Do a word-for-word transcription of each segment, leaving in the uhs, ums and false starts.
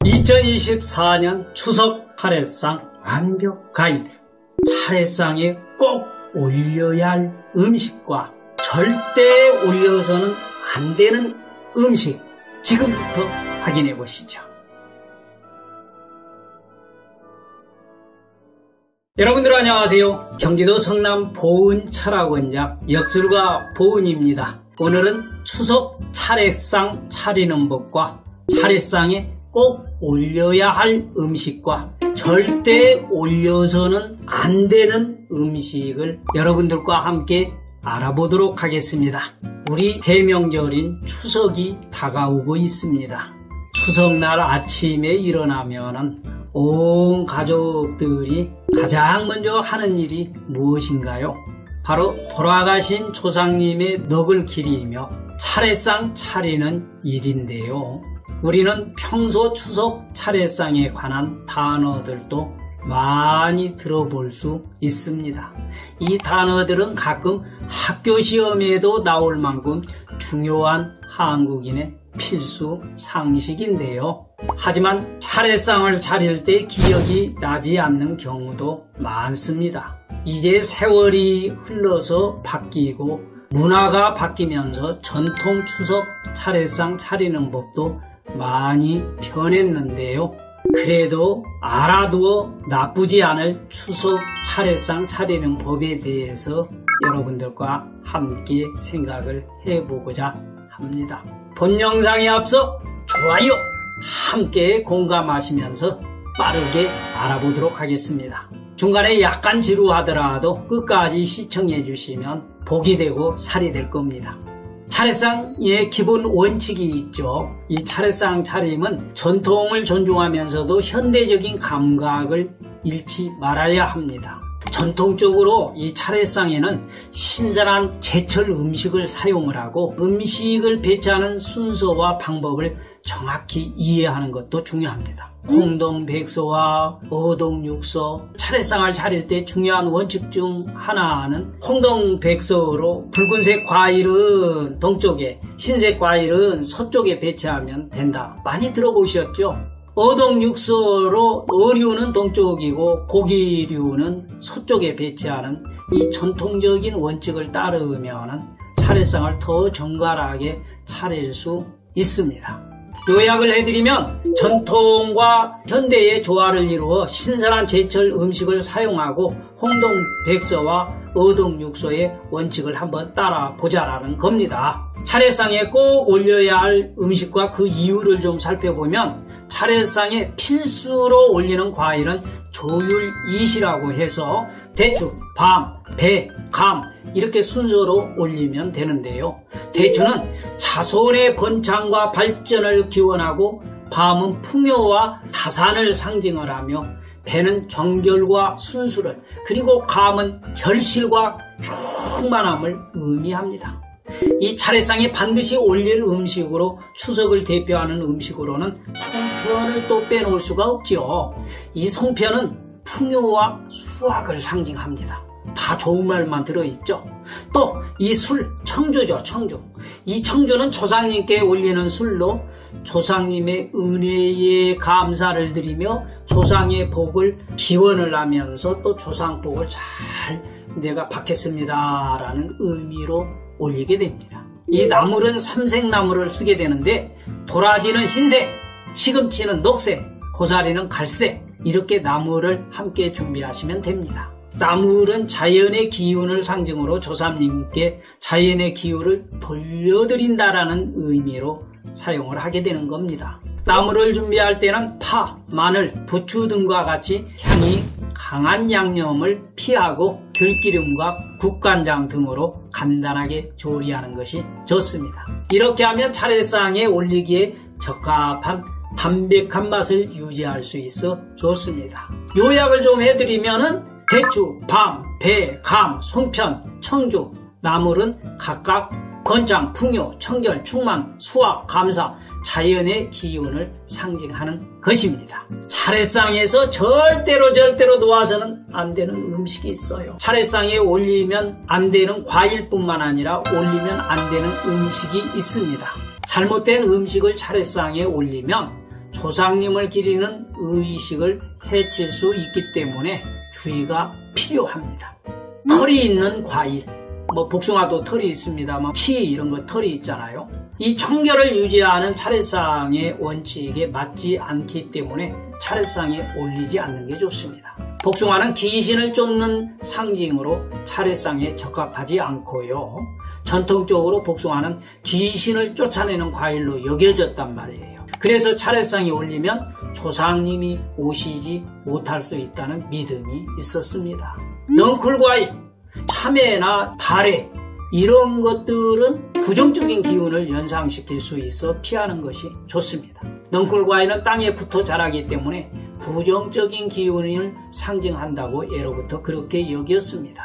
이천이십사 년 추석 차례상 완벽 가이드. 차례상에 꼭 올려야 할 음식과 절대 올려서는 안 되는 음식, 지금부터 확인해 보시죠. 여러분들 안녕하세요. 경기도 성남 보은 철학원장 역술가 보은입니다. 오늘은 추석 차례상 차리는 법과 차례상에 꼭 올려야 할 음식과 절대 올려서는 안 되는 음식을 여러분들과 함께 알아보도록 하겠습니다. 우리 대명절인 추석이 다가오고 있습니다. 추석날 아침에 일어나면은 온 가족들이 가장 먼저 하는 일이 무엇인가요? 바로 돌아가신 조상님의 넋을 기리며 차례상 차리는 일인데요. 우리는 평소 추석 차례상에 관한 단어들도 많이 들어볼 수 있습니다. 이 단어들은 가끔 학교 시험에도 나올 만큼 중요한 한국인의 필수 상식인데요. 하지만 차례상을 차릴 때 기억이 나지 않는 경우도 많습니다. 이제 세월이 흘러서 바뀌고 문화가 바뀌면서 전통 추석 차례상 차리는 법도 많이 변했는데요. 그래도 알아두어 나쁘지 않을 추석 차례상 차리는 법에 대해서 여러분들과 함께 생각을 해보고자 합니다. 본 영상에 앞서 좋아요 함께 공감하시면서 빠르게 알아보도록 하겠습니다. 중간에 약간 지루하더라도 끝까지 시청해 주시면 복이 되고 살이 될 겁니다. 차례상의 기본 원칙이 있죠. 이 차례상 차림은 전통을 존중하면서도 현대적인 감각을 잃지 말아야 합니다. 전통적으로 이 차례상에는 신선한 제철 음식을 사용을 하고 음식을 배치하는 순서와 방법을 정확히 이해하는 것도 중요합니다. 홍동백서와 어동육서, 차례상을 차릴 때 중요한 원칙 중 하나는 홍동백서로 붉은색 과일은 동쪽에, 흰색 과일은 서쪽에 배치하면 된다. 많이 들어보셨죠? 어동육서로 어류는 동쪽이고 고기류는 서쪽에 배치하는 이 전통적인 원칙을 따르면 차례상을 더 정갈하게 차릴 수 있습니다. 요약을 해드리면 전통과 현대의 조화를 이루어 신선한 제철 음식을 사용하고 홍동백서와 어동육서의 원칙을 한번 따라보자라는 겁니다. 차례상에 꼭 올려야 할 음식과 그 이유를 좀 살펴보면 차례상에 필수로 올리는 과일은 조율이시라고 해서 대추, 밤, 배, 감 이렇게 순서로 올리면 되는데요. 대추는 자손의 번창과 발전을 기원하고, 밤은 풍요와 다산을 상징을 하며, 배는 정결과 순수를, 그리고 감은 결실과 충만함을 의미합니다. 이 차례상에 반드시 올릴 음식으로, 추석을 대표하는 음식으로는 송편을 또 빼놓을 수가 없죠. 이 송편은 풍요와 수확을 상징합니다. 다 좋은 말만 들어있죠. 또 이 술, 청주죠. 청주. 이 청주는 조상님께 올리는 술로 조상님의 은혜에 감사를 드리며 조상의 복을 기원을 하면서 또 조상 복을 잘 내가 받겠습니다 라는 의미로 올리게 됩니다. 이 나물은 삼색나물을 쓰게 되는데, 도라지는 흰색, 시금치는 녹색, 고사리는 갈색, 이렇게 나물을 함께 준비하시면 됩니다. 나물은 자연의 기운을 상징으로 조상님께 자연의 기운을 돌려드린다라는 의미로 사용을 하게 되는 겁니다. 나물을 준비할 때는 파, 마늘, 부추 등과 같이 향이 강한 양념을 피하고 들기름과 국간장 등으로 간단하게 조리하는 것이 좋습니다. 이렇게 하면 차례상에 올리기에 적합한 담백한 맛을 유지할 수 있어 좋습니다. 요약을 좀 해드리면은 대추, 밤, 배, 감, 송편, 청주, 나물은 각각 건장, 풍요, 청결, 충만, 수확, 감사, 자연의 기운을 상징하는 것입니다. 차례상에서 절대로 절대로 놓아서는 안 되는 음식이 있어요. 차례상에 올리면 안 되는 과일뿐만 아니라 올리면 안 되는 음식이 있습니다. 잘못된 음식을 차례상에 올리면 조상님을 기리는 의식을 해칠 수 있기 때문에 주의가 필요합니다. 털이 있는 과일, 뭐 복숭아도 털이 있습니다만 키 이런 거 털이 있잖아요. 이 청결을 유지하는 차례상의 원칙에 맞지 않기 때문에 차례상에 올리지 않는 게 좋습니다. 복숭아는 귀신을 쫓는 상징으로 차례상에 적합하지 않고요. 전통적으로 복숭아는 귀신을 쫓아내는 과일로 여겨졌단 말이에요. 그래서 차례상에 올리면 조상님이 오시지 못할 수 있다는 믿음이 있었습니다. 넝쿨과일, 참외나 다래 이런 것들은 부정적인 기운을 연상시킬 수 있어 피하는 것이 좋습니다. 넝쿨과일은 땅에 붙어 자라기 때문에 부정적인 기운을 상징한다고 예로부터 그렇게 여겼습니다.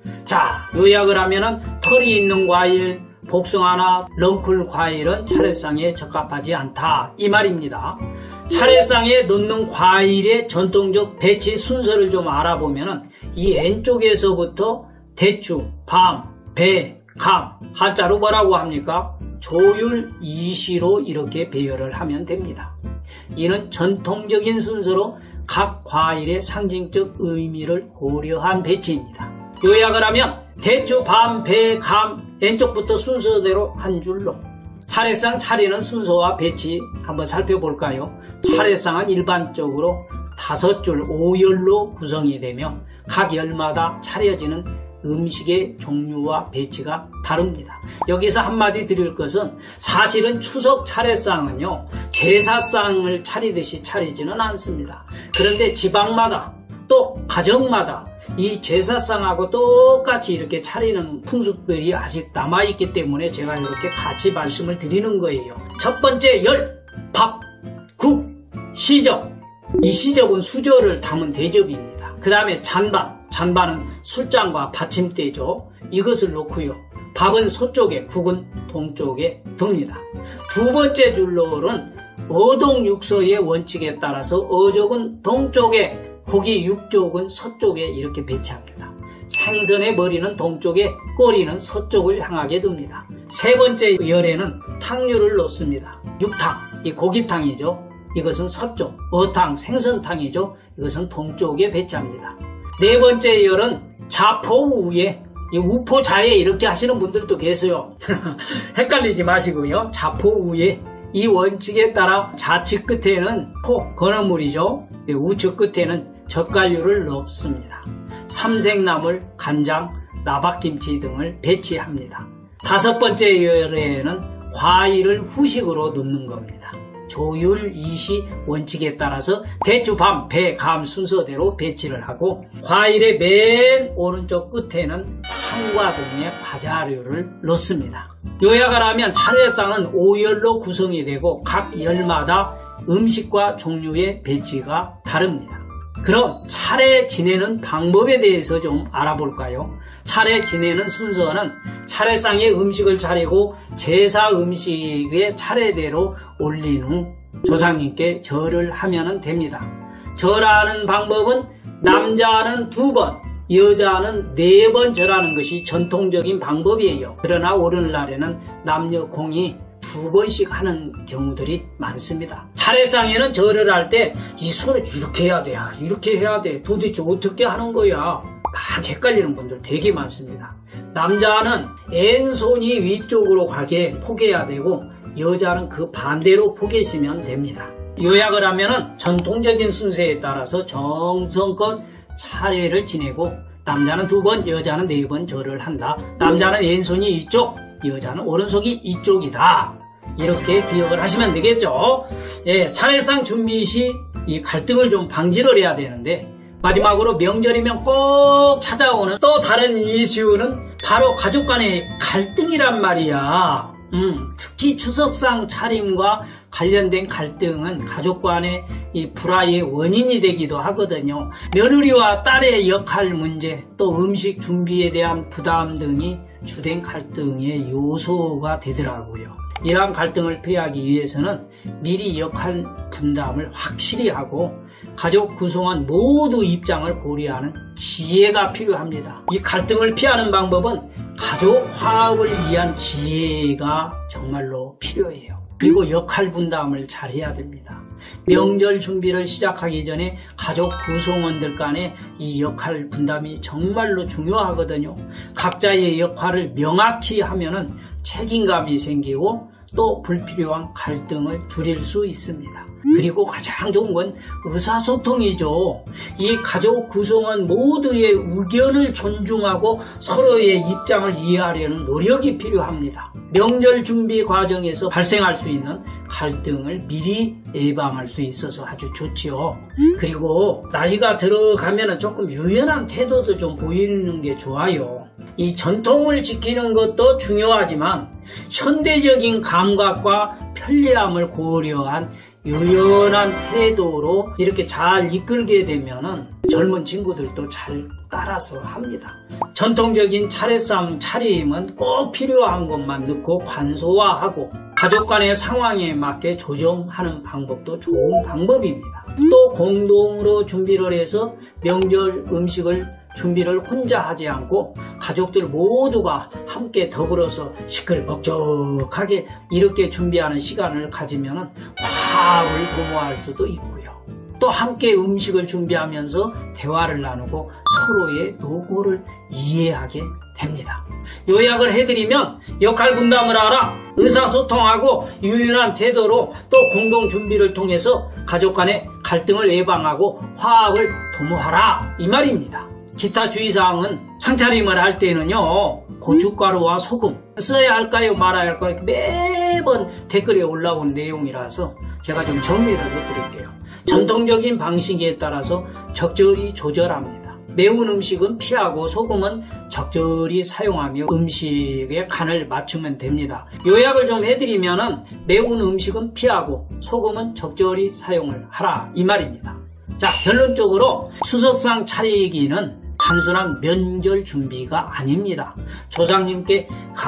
자, 요약을 하면은 털이 있는 과일, 복숭아나 넝쿨 과일은 차례상에 적합하지 않다 이 말입니다. 차례상에 넣는 과일의 전통적 배치 순서를 좀 알아보면은 이 N쪽에서부터 대추, 밤, 배, 감, 한자로 뭐라고 합니까? 조율, 이시로 이렇게 배열을 하면 됩니다. 이는 전통적인 순서로 각 과일의 상징적 의미를 고려한 배치입니다. 요약을 하면 대추, 밤, 배, 감, N쪽부터 순서대로 한 줄로. 차례상 차리는 순서와 배치 한번 살펴볼까요? 차례상은 일반적으로 다섯 줄 오열로 구성이 되며 각 열마다 차려지는 음식의 종류와 배치가 다릅니다. 여기서 한마디 드릴 것은 사실은 추석 차례상은요 제사상을 차리듯이 차리지는 않습니다. 그런데 지방마다 또 가정마다 이 제사상하고 똑같이 이렇게 차리는 풍습들이 아직 남아있기 때문에 제가 이렇게 같이 말씀을 드리는 거예요. 첫 번째 열, 밥, 국, 시적. 이 시적은 수저를 담은 대접입니다. 그 다음에 잔반, 잔반은 술잔과 받침대죠. 이것을 놓고요. 밥은 서쪽에, 국은 동쪽에 둡니다. 두 번째 줄로는 어동육서의 원칙에 따라서 어족은 동쪽에, 고기 육족은 서쪽에 이렇게 배치합니다. 생선의 머리는 동쪽에, 꼬리는 서쪽을 향하게 둡니다. 세 번째 열에는 탕류를 놓습니다. 육탕, 이 고기탕이죠. 이것은 서쪽, 어탕, 생선탕이죠. 이것은 동쪽에 배치합니다. 네 번째 열은 자포 우에, 이 우포자에 이렇게 하시는 분들도 계세요. 헷갈리지 마시고요. 자포 우에, 이 원칙에 따라 좌측 끝에는 포, 건어물이죠. 우측 끝에는 젓갈류를 넣습니다. 삼색나물, 간장, 나박김치 등을 배치합니다. 다섯 번째 열에는 과일을 후식으로 넣는 겁니다. 조율, 이시 원칙에 따라서 대추, 밤, 배, 감 순서대로 배치를 하고 과일의 맨 오른쪽 끝에는 한과 등의 과자류를 넣습니다. 요약을 하면 차례상은 오열로 구성이 되고 각 열마다 음식과 종류의 배치가 다릅니다. 그럼 차례 지내는 방법에 대해서 좀 알아볼까요? 차례 지내는 순서는 차례상에 음식을 차리고 제사 음식의 차례대로 올린 후 조상님께 절을 하면 됩니다. 절하는 방법은 남자는 두 번, 여자는 네 번 절하는 것이 전통적인 방법이에요. 그러나 오늘날에는 남녀 공이 두 번씩 하는 경우들이 많습니다. 차례상에는 절을 할 때 이 손을 이렇게 해야 돼, 이렇게 해야 돼, 도대체 어떻게 하는 거야? 막 헷갈리는 분들 되게 많습니다. 남자는 왼손이 위쪽으로 가게 포개야 되고 여자는 그 반대로 포개시면 됩니다. 요약을 하면은 전통적인 순서에 따라서 정성껏 차례를 지내고 남자는 두 번, 여자는 네 번 절을 한다. 남자는 왼손이 이쪽, 여자는 오른손이 이쪽이다. 이렇게 기억을 하시면 되겠죠. 예, 차례상 준비 시 이 갈등을 좀 방지를 해야 되는데 마지막으로 명절이면 꼭 찾아오는 또 다른 이슈는 바로 가족 간의 갈등이란 말이야. 음, 특히 추석상 차림과 관련된 갈등은 가족 간의 이 불화의 원인이 되기도 하거든요. 며느리와 딸의 역할 문제, 또 음식 준비에 대한 부담 등이 주된 갈등의 요소가 되더라고요. 이러한 갈등을 피하기 위해서는 미리 역할 분담을 확실히 하고 가족 구성원 모두 입장을 고려하는 지혜가 필요합니다. 이 갈등을 피하는 방법은 가족 화합을 위한 지혜가 정말로 필요해요. 그리고 역할 분담을 잘 해야 됩니다. 명절 준비를 시작하기 전에 가족 구성원들 간의 이 역할 분담이 정말로 중요하거든요. 각자의 역할을 명확히 하면은 책임감이 생기고 또 불필요한 갈등을 줄일 수 있습니다. 그리고 가장 좋은 건 의사소통이죠. 이 가족 구성원 모두의 의견을 존중하고 서로의 입장을 이해하려는 노력이 필요합니다. 명절 준비 과정에서 발생할 수 있는 갈등을 미리 예방할 수 있어서 아주 좋지요. 그리고 나이가 들어가면 조금 유연한 태도도 좀 보이는 게 좋아요. 이 전통을 지키는 것도 중요하지만 현대적인 감각과 편리함을 고려한 유연한 태도로 이렇게 잘 이끌게 되면은 젊은 친구들도 잘 따라서 합니다. 전통적인 차례상 차림은 꼭 필요한 것만 넣고 관소화하고 가족 간의 상황에 맞게 조정하는 방법도 좋은 방법입니다. 또 공동으로 준비를 해서 명절 음식을 준비를 혼자 하지 않고 가족들 모두가 함께 더불어서 시끌벅적하게 이렇게 준비하는 시간을 가지면 화합을 도모할 수도 있고요. 또 함께 음식을 준비하면서 대화를 나누고 서로의 노고를 이해하게 됩니다. 요약을 해드리면 역할 분담을 하라, 의사소통하고 유연한 태도로 또 공동 준비를 통해서 가족 간의 갈등을 예방하고 화합을 도모하라 이 말입니다. 기타 주의사항은 상차림을 할 때는요, 고춧가루와 소금 써야 할까요 말아야 할까요 매번 댓글에 올라온 내용이라서 제가 좀 정리를 해드릴게요. 전통적인 방식에 따라서 적절히 조절합니다. 매운 음식은 피하고 소금은 적절히 사용하며 음식의 간을 맞추면 됩니다. 요약을 좀 해드리면은 매운 음식은 피하고 소금은 적절히 사용을 하라 이 말입니다. 자, 결론적으로 추석상 차리기는 단순한 명절 준비가 아닙니다. 조상님께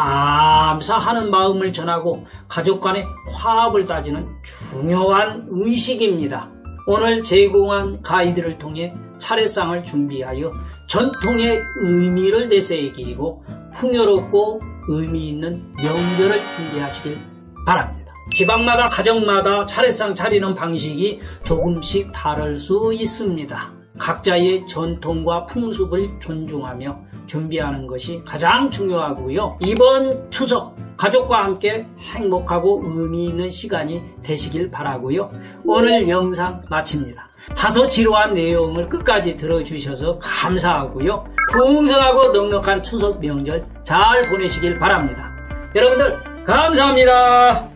감사하는 마음을 전하고 가족 간의 화합을 따지는 중요한 의식입니다. 오늘 제공한 가이드를 통해 차례상을 준비하여 전통의 의미를 내세우고 풍요롭고 의미 있는 명절을 준비하시길 바랍니다. 지방마다 가정마다 차례상 차리는 방식이 조금씩 다를 수 있습니다. 각자의 전통과 풍습을 존중하며 준비하는 것이 가장 중요하고요. 이번 추석 가족과 함께 행복하고 의미 있는 시간이 되시길 바라고요. 오늘 영상 마칩니다. 다소 지루한 내용을 끝까지 들어주셔서 감사하고요. 풍성하고 넉넉한 추석 명절 잘 보내시길 바랍니다. 여러분들 감사합니다.